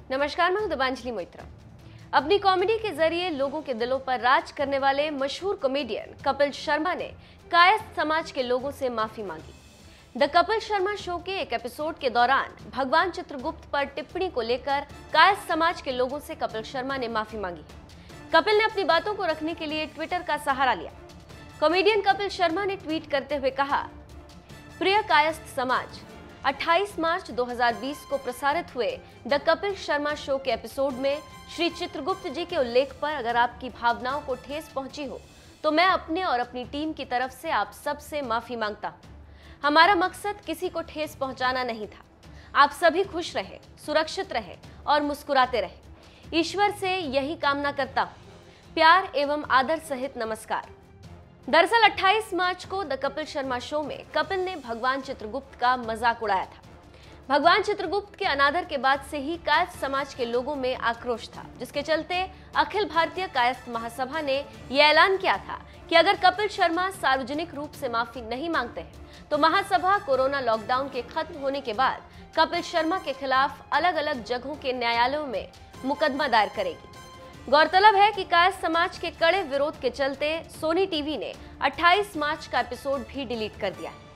नमस्कार, मैं हूं दिबांजलि मोइत्रा। अपनी कॉमेडी के जरिए लोगों के दिलों पर राज करने वाले मशहूर कॉमेडियन कपिल शर्मा ने कायस्थ समाज के लोगों से माफी मांगी। द कपिल शर्मा शो के एक एपिसोड के दौरान भगवान चित्रगुप्त पर टिप्पणी को लेकर कायस्थ समाज के लोगों से कपिल शर्मा ने माफी मांगी। कपिल ने अपनी बातों को रखने के लिए ट्विटर का सहारा लिया। कॉमेडियन कपिल शर्मा ने ट्वीट करते हुए कहा, प्रिय कायस्थ समाज, 28 मार्च 2020 को प्रसारित हुए द कपिल शर्मा शो के एपिसोड में श्री चित्रगुप्त जी के उल्लेख पर अगर आपकी भावनाओं को ठेस पहुंची हो तो मैं अपने और अपनी टीम की तरफ से आप सबसे माफी मांगता हूं। हमारा मकसद किसी को ठेस पहुंचाना नहीं था। आप सभी खुश रहे, सुरक्षित रहे और मुस्कुराते रहे। ईश्वर से यही कामना करता हूं। प्यार एवं आदर सहित नमस्कार। दरअसल 28 मार्च को द कपिल शर्मा शो में कपिल ने भगवान चित्रगुप्त का मजाक उड़ाया था। भगवान चित्रगुप्त के अनादर के बाद से ही कायस्थ समाज के लोगों में आक्रोश था, जिसके चलते अखिल भारतीय कायस्थ महासभा ने यह ऐलान किया था कि अगर कपिल शर्मा सार्वजनिक रूप से माफी नहीं मांगते हैं तो महासभा कोरोना लॉकडाउन के खत्म होने के बाद कपिल शर्मा के खिलाफ अलग अलग जगहों के न्यायालयों में मुकदमा दायर करेगी। गौरतलब है कि कायस्थ समाज के कड़े विरोध के चलते सोनी टीवी ने 28 मार्च का एपिसोड भी डिलीट कर दिया है।